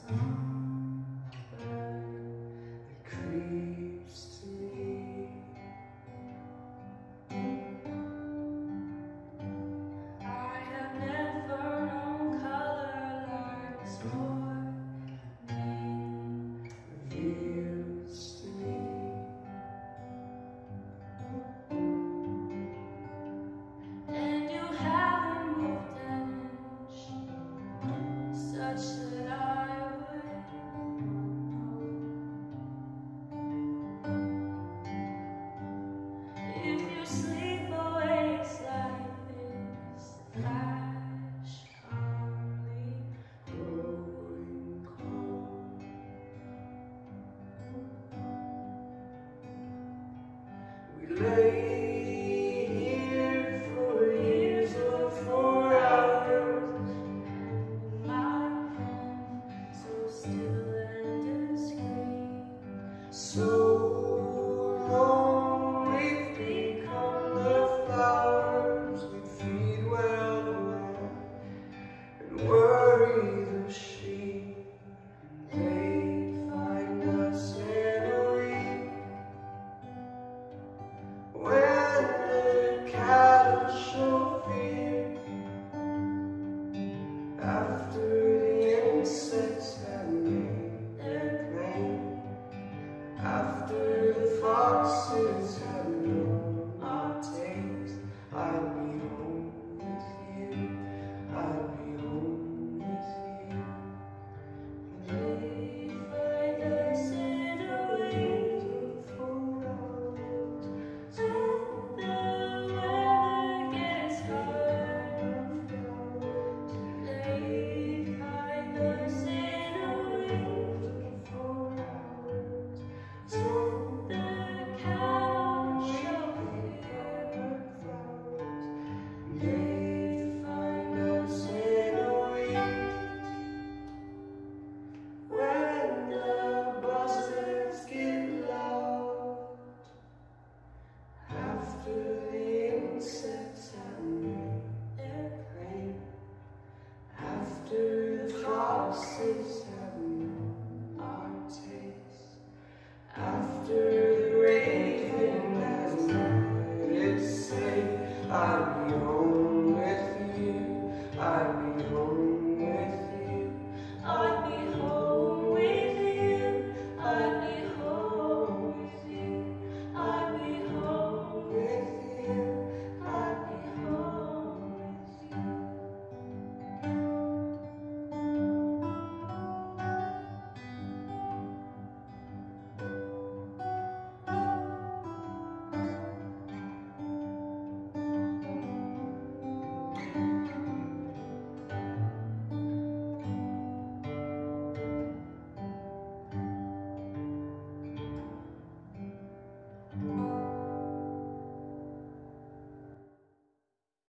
that creeps to me. I have never known color like this morning reveals to me. And you haven't moved an inch, such that I would know. If you sleep always like this, the flash calmly growing cold. We lay here for years or for hours, my hand so still and discreet. So long we've become the flowers we feed well the land and worry the sheep, and they'd find us in a week when the cattle show fear after the insects have made their claim, after the foxes have known our taste. I'd be home with you, I'd be home with you. They'd find us in a week for hours till the weather gets hard. They'd find us in a week for hours till the cattle show fear. They'd find us in a week when the buzzards get loud, after the insects have made their claim, after the foxes have known our taste, after the raven has heard it say, I'd be home with you, I'd be home.